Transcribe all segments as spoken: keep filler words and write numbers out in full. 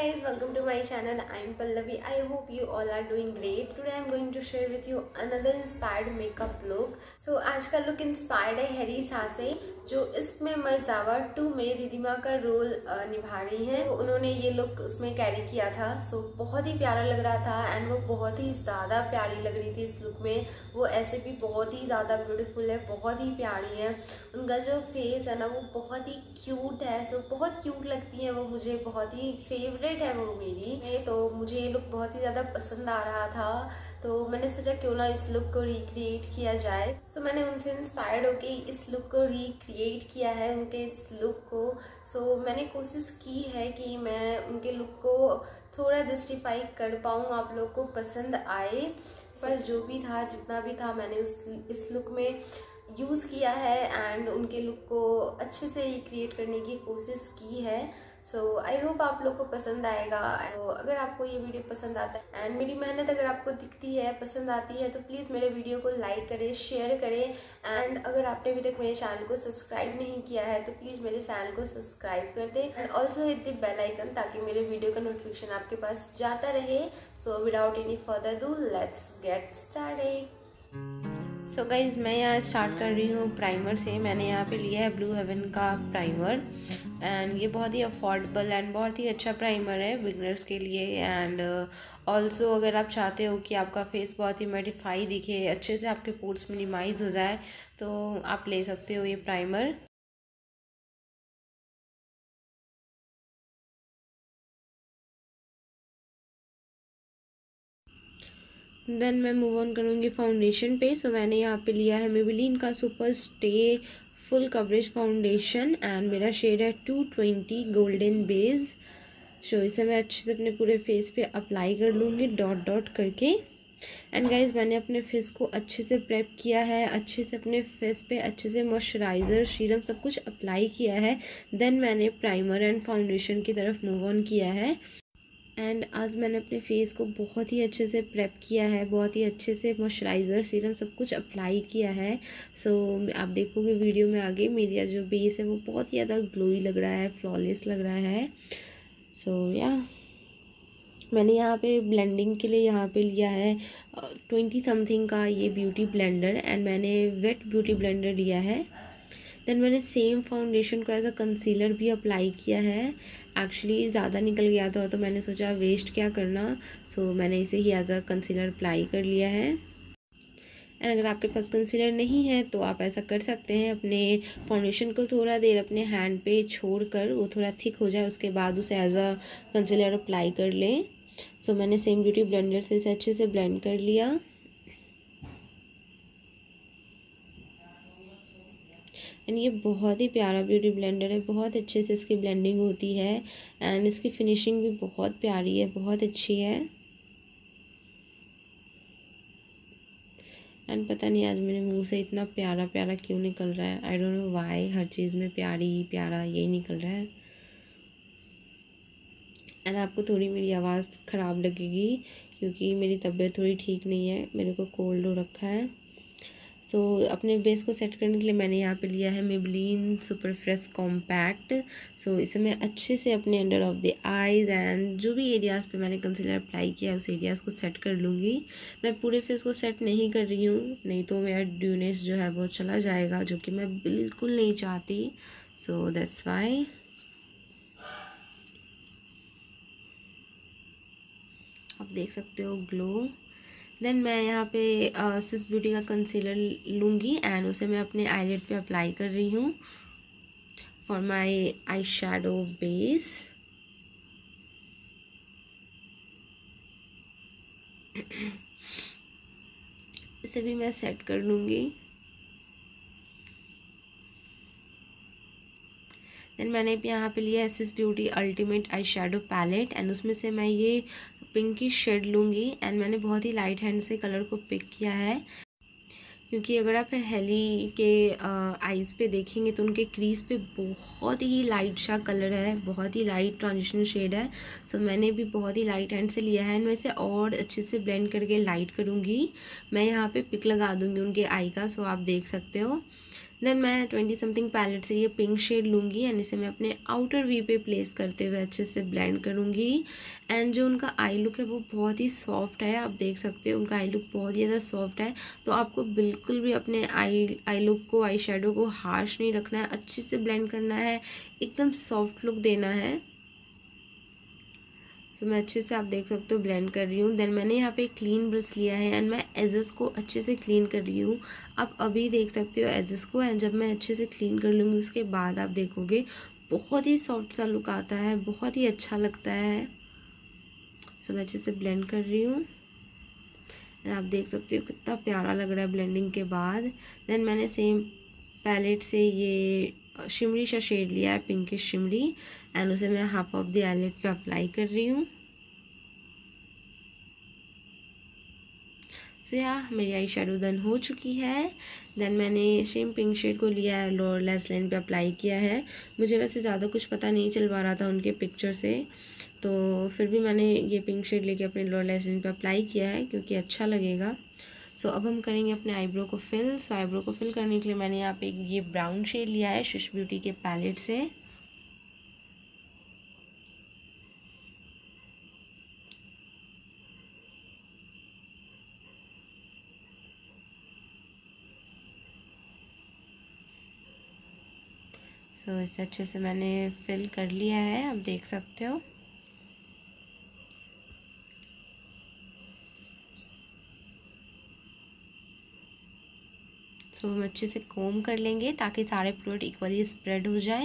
guys, welcome to my channel. I am Pallavi. I hope you all are doing great. Today I am going to share with you another inspired makeup look. So आज का look inspired है Harry सा से, जो इसमें मर्जावा to में रिधिमा का role निभा रही हैं। तो उन्होंने ये लुक उसमें कैरी किया था। सो so, बहुत ही प्यारा लग रहा था एंड वो बहुत ही ज्यादा प्यारी लग रही थी इस लुक में। वो ऐसे भी बहुत ही ज्यादा ब्यूटीफुल है, बहुत ही प्यारी है। उनका जो फेस है ना वो बहुत ही क्यूट है। सो so, बहुत क्यूट लगती है वो, मुझे बहुत ही फेवरेट है वो मेरी। तो मुझे ये लुक बहुत ही ज्यादा पसंद आ रहा था, तो मैंने सोचा क्यों ना इस लुक को रिक्रिएट किया जाए। सो so, मैंने उनसे इंस्पायर्ड होके इस लुक को रिक्रिएट किया है, उनके इस लुक को। सो so, मैंने कोशिश की है कि मैं उनके लुक को थोड़ा जस्टिफाई कर पाऊँ, आप लोग को पसंद आए। बस जो भी था, जितना भी था, मैंने उस इस लुक में यूज़ किया है एंड उनके लुक को अच्छे से रिक्रिएट करने की कोशिश की है। सो आई होप आप लोग को पसंद आएगा। तो अगर आपको ये वीडियो पसंद आता है एंड मेरी मेहनत अगर आपको दिखती है, पसंद आती है, तो प्लीज़ मेरे वीडियो को लाइक करें, शेयर करें। एंड अगर आपने अभी तक मेरे चैनल को सब्सक्राइब नहीं किया है तो प्लीज़ मेरे चैनल को सब्सक्राइब कर दें and also hit the bell icon, ताकि मेरे वीडियो का नोटिफिकेशन आपके पास जाता रहे। So without any further ado, let's get started. So guys, मैं यहाँ स्टार्ट कर रही हूँ प्राइमर से। मैंने यहाँ पे लिया है ब्लू हेवन का प्राइमर एंड ये बहुत ही अफोर्डेबल एंड बहुत ही अच्छा प्राइमर है बिगनर्स के लिए। एंड ऑल्सो uh, अगर आप चाहते हो कि आपका फेस बहुत ही मेटिफाई दिखे, अच्छे से आपके पोर्स मिनिमाइज हो जाए, तो आप ले सकते हो ये प्राइमर। देन मैं मूव ऑन करूँगी फाउंडेशन पे। सो so, मैंने यहाँ पे लिया है मेबेलिन का super stay full coverage foundation and मेरा शेड है two twenty golden beige. So इसे मैं अच्छे से अपने पूरे फेस पे अप्लाई कर लूँगी डॉट डॉट करके। एंड गाइज, मैंने अपने फेस को अच्छे से प्रेप किया है, अच्छे से अपने फेस पे अच्छे से मॉइस्चराइज़र, सीरम सब कुछ अप्लाई किया है। देन मैंने प्राइमर एंड फाउंडेशन की तरफ मूव ऑन किया है। एंड आज मैंने अपने फेस को बहुत ही अच्छे से प्रेप किया है, बहुत ही अच्छे से मॉइस्चराइज़र, सीरम सब कुछ अप्लाई किया है। सो so, आप देखोगे वीडियो में आगे, मेरा जो बेस है वो बहुत ही ज़्यादा ग्लोई लग रहा है, फ्लॉलेस लग रहा है। सो so, या yeah. मैंने यहाँ पे ब्लेंडिंग के लिए यहाँ पे लिया है ट्वेंटी समथिंग का ये ब्यूटी ब्लेंडर एंड मैंने वेट ब्यूटी ब्लेंडर लिया है। देन मैंने सेम फाउंडेशन को एज अ कंसीलर भी अप्लाई किया है। एक्चुअली ज़्यादा निकल गया था तो मैंने सोचा वेस्ट क्या करना, सो so, मैंने इसे ही एज अ कंसीलर अप्लाई कर लिया है। एंड अगर आपके पास कंसीलर नहीं है तो आप ऐसा कर सकते हैं, अपने फाउंडेशन को थोड़ा देर अपने हैंड पे छोड़कर वो थोड़ा थिक हो जाए, उसके बाद उसे एज अ कंसीलर अप्लाई कर लें। सो so, मैंने सेम ब्यूटी ब्लेंडर से इसे अच्छे से ब्लेंड कर लिया। एंड ये बहुत ही प्यारा ब्यूटी ब्लेंडर है, बहुत अच्छे से इसकी ब्लेंडिंग होती है एंड इसकी फिनिशिंग भी बहुत प्यारी है, बहुत अच्छी है। एंड पता नहीं आज मेरे मुंह से इतना प्यारा प्यारा क्यों निकल रहा है, आई डोंट नो व्हाई। हर चीज़ में प्यारी प्यारा यही निकल रहा है। एंड आपको थोड़ी मेरी आवाज़ ख़राब लगेगी क्योंकि मेरी तबीयत थोड़ी ठीक नहीं है, मेरे को कोल्ड हो रखा है। तो so, अपने बेस को सेट करने के लिए मैंने यहाँ पे लिया है Maybelline super fresh compact. So इसे मैं अच्छे से अपने under of the eyes and जो भी एरियाज़ पे मैंने कंसीलर अप्लाई किया उस एरियाज़ को सेट कर लूँगी। मैं पूरे फेस को सेट नहीं कर रही हूँ, नहीं तो मेरा ड्यूनेस जो है वो चला जाएगा, जो कि मैं बिल्कुल नहीं चाहती। सो दैट्स वाई आप देख सकते हो ग्लो। देन मैं यहाँ पे सिस ब्यूटी का कंसीलर लूँगी एंड उसे मैं अपने आईलिड पे अप्लाई कर रही हूँ for my eye shadow base. इसे भी मैं सेट कर लूँगी। देन मैंने यहाँ पे लिया Swiss beauty ultimate eye shadow palette and उसमें से मैं ये पिंकी शेड लूँगी एंड मैंने बहुत ही लाइट हैंड से कलर को पिक किया है, क्योंकि अगर आप हेली के आईज़ पे देखेंगे तो उनके क्रीज पे बहुत ही लाइट सा कलर है, बहुत ही लाइट ट्रांजिशन शेड है। सो so, मैंने भी बहुत ही लाइट हैंड से लिया है एंड मैं इसे और अच्छे से ब्लेंड करके लाइट करूँगी। मैं यहाँ पे पिक लगा दूँगी उनके आई का, सो so आप देख सकते हो। देन मैं ट्वेंटी समथिंग पैलेट से ये पिंक शेड लूँगी एंड इसे मैं अपने आउटर वी पे प्लेस करते हुए अच्छे से ब्लेंड करूँगी। एंड जो उनका आई लुक है वो बहुत ही सॉफ्ट है, आप देख सकते हो उनका आई लुक बहुत ही ज़्यादा सॉफ्ट है। तो आपको बिल्कुल भी अपने आई आई लुक को, आई शेडो को हार्श नहीं रखना है, अच्छे से ब्लेंड करना है, एकदम सॉफ्ट लुक देना है। तो मैं अच्छे से, आप देख सकते हो, ब्लेंड कर रही हूँ। देन मैंने यहाँ पे क्लीन ब्रश लिया है एंड मैं एजेस को अच्छे से क्लीन कर रही हूँ। आप अभी देख सकते हो एजेस को, एंड जब मैं अच्छे से क्लीन कर लूँगी उसके बाद आप देखोगे बहुत ही सॉफ्ट सा लुक आता है, बहुत ही अच्छा लगता है। सो मैं अच्छे से ब्लेंड कर रही हूँ एंड आप देख सकते हो कितना प्यारा लग रहा है ब्लेंडिंग के बाद। देन मैंने सेम पैलेट से ये शिमरी सा शेड लिया है, पिंकिश शिमरी, एंड उसे मैं हाफ ऑफ द आईलिड पे अप्लाई कर रही हूँ। सो या मेरी आई शेडो डन हो चुकी है। देन मैंने सेम पिंक शेड को लिया है, लोअर लैश लाइन पे अप्लाई किया है। मुझे वैसे ज़्यादा कुछ पता नहीं चल पा रहा था उनके पिक्चर से, तो फिर भी मैंने ये पिंक शेड लेके अपने लोअर लैश लाइन पे अप्लाई किया है क्योंकि अच्छा लगेगा। सो so, अब हम करेंगे अपने आईब्रो को फिल। सो so, आईब्रो को फिल करने के लिए मैंने यहाँ पे ये ब्राउन शेड लिया है शुश ब्यूटी के पैलेट से। सो so, इसे अच्छे से मैंने फिल कर लिया है, आप देख सकते हो। सो so, हम अच्छे से कोम कर लेंगे ताकि सारे प्रोडक्ट इक्वली स्प्रेड हो जाए।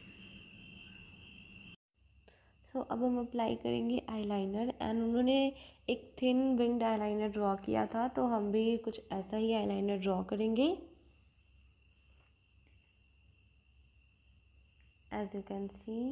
सो so, अब हम अप्लाई करेंगे आईलाइनर, एंड उन्होंने एक थिन विंग्ड आईलाइनर ड्रॉ किया था, तो हम भी कुछ ऐसा ही आईलाइनर ड्रॉ करेंगे। As you can see,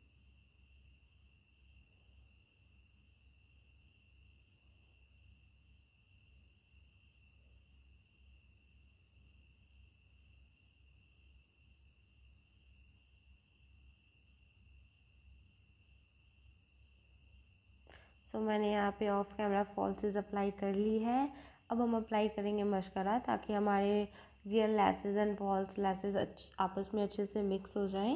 so so, मैंने यहाँ पे ऑफ कैमरा फॉल्सेस अप्लाई कर ली है। अब हम अप्लाई करेंगे मस्करा ताकि हमारे real lashes and false lashes आपस में अच्छे से मिक्स हो जाएं।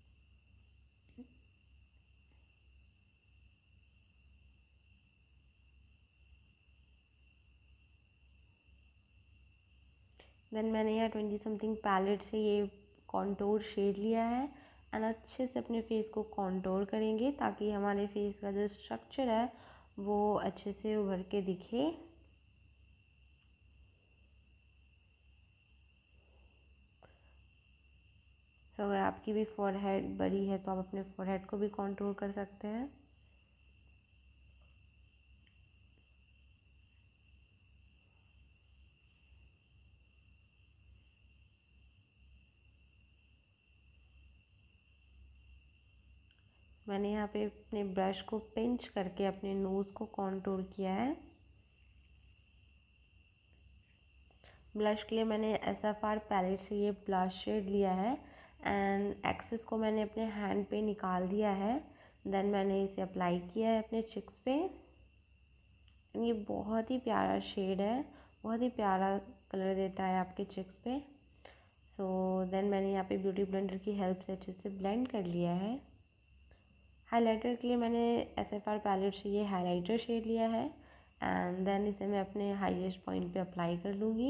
देन मैंने यहाँ ट्वेंटी समथिंग पैलेट से ये कॉन्टोर शेड लिया है एंड अच्छे से अपने फेस को कॉन्टोर करेंगे ताकि हमारे फेस का जो स्ट्रक्चर है वो अच्छे से उभर के दिखे। तो अगर आपकी भी फोरहेड बड़ी है तो आप अपने फोरहेड को भी कॉन्टोर कर सकते हैं। मैंने यहाँ पे अपने ब्रश को पिंच करके अपने नोज़ को कॉन्टूर किया है। ब्लश के लिए मैंने एस एफ आर पैलेट से ये ब्लश शेड लिया है एंड एक्सेस को मैंने अपने हैंड पे निकाल दिया है। देन मैंने इसे अप्लाई किया है अपने चिक्स पे। ये बहुत ही प्यारा शेड है, बहुत ही प्यारा कलर देता है आपके चिक्स पे। सो so, देन मैंने यहाँ पे ब्यूटी ब्लेंडर की हेल्प से अच्छे से ब्लेंड कर लिया है। हाइलाइटर के लिए मैंने एस एफ आर पैलेट से ये हाइलाइटर शेड लिया है एंड देन इसे मैं अपने हाईएस्ट पॉइंट पे अप्लाई कर लूँगी।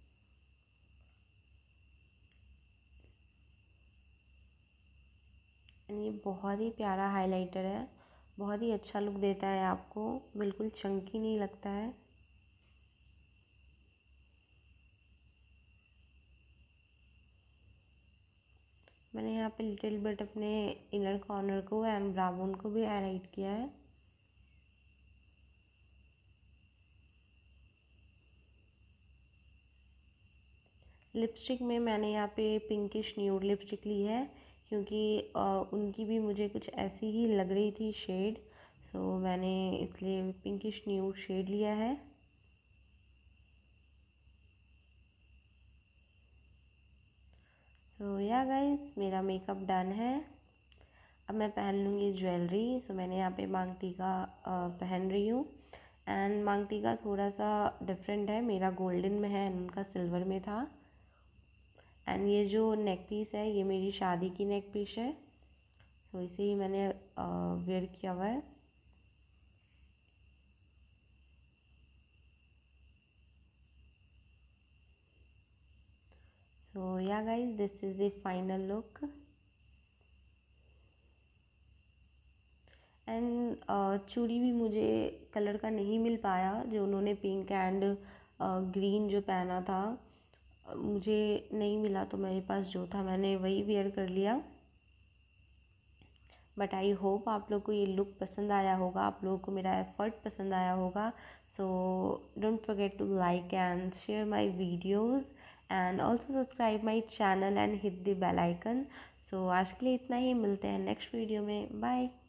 एंड ये बहुत ही प्यारा हाइलाइटर है, बहुत ही अच्छा लुक देता है आपको, बिल्कुल चंकी नहीं लगता है। मैंने यहाँ पे लिटिल बिट अपने इनर कॉर्नर को एंड ब्राउन को भी हाईलाइट किया है। लिपस्टिक में मैंने यहाँ पे पिंकिश न्यूड लिपस्टिक ली है क्योंकि आ, उनकी भी मुझे कुछ ऐसी ही लग रही थी शेड, सो मैंने इसलिए पिंकिश न्यूड शेड लिया है। सो या गाइस, मेरा मेकअप डन है। अब मैं पहन लूँगी ज्वेलरी। सो मैंने यहाँ पे मांग टीका पहन रही हूँ एंड मांग टीका थोड़ा सा डिफरेंट है, मेरा गोल्डन में है एंड उनका सिल्वर में था। एंड ये जो नेक पीस है ये मेरी शादी की नेक पीस है, तो इसे ही मैंने वेयर किया हुआ है। So yeah guys, this is the final look. And चूड़ी भी मुझे कलर का नहीं मिल पाया, जो उन्होंने पिंक एंड ग्रीन जो पहना था मुझे नहीं मिला, तो मेरे पास जो था मैंने वही वेयर कर लिया। बट आई होप आप लोग को ये लुक पसंद आया होगा, आप लोगों को मेरा एफर्ट पसंद आया होगा। So don't forget to like and share my videos and also subscribe my channel and hit the bell icon. So आज के लिए इतना ही, मिलते हैं नेक्स्ट वीडियो में। बाय।